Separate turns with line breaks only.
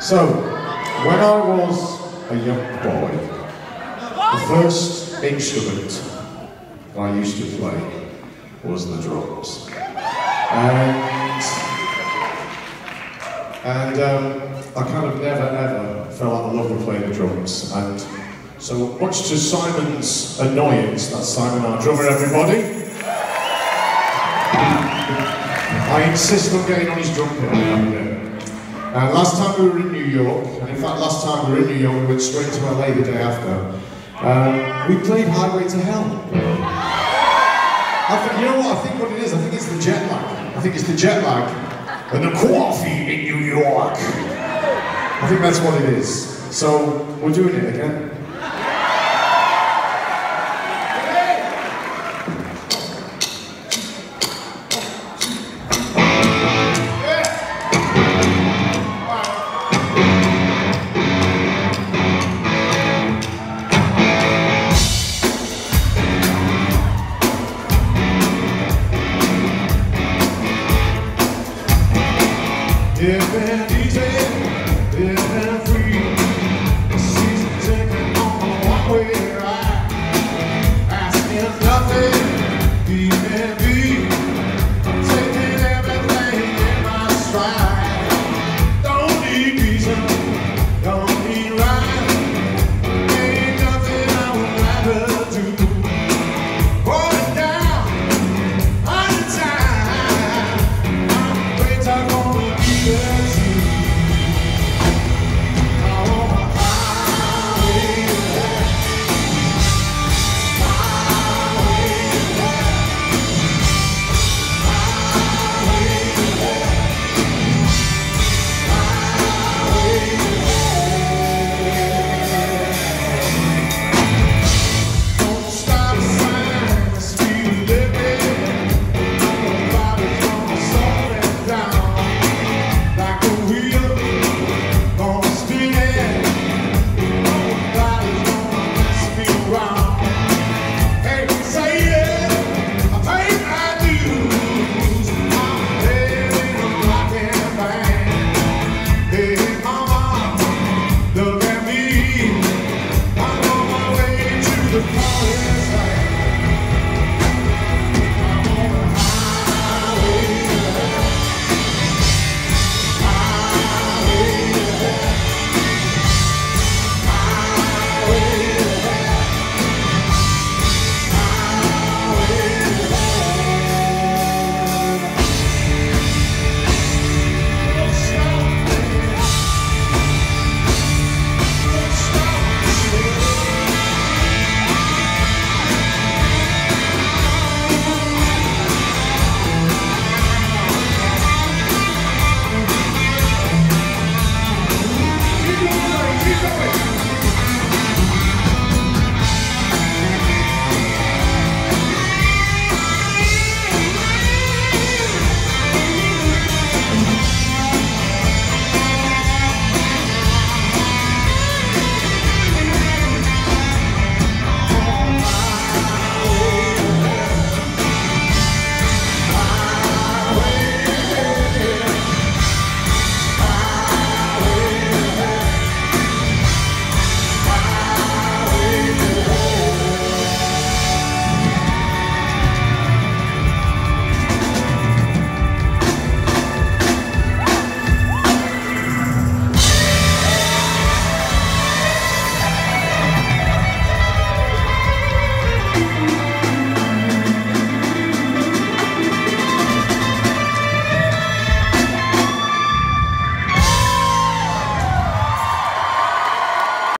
So, when I was a young boy, the first instrument that I used to play was the drums. And I kind of never ever fell out of love with playing the drums. And so, much to Simon's annoyance, that's Simon, our drummer, everybody, I insist on getting on his drum kit. And last time we were in New York, and in fact last time we were in New York, we went straight to LA the day after, we played Highway to Hell. You know what, I think what it is, I think it's the jet lag. I think it's the jet lag and the coffee in New York. I think that's what it is. So, we're doing it again. If and easy, if and free.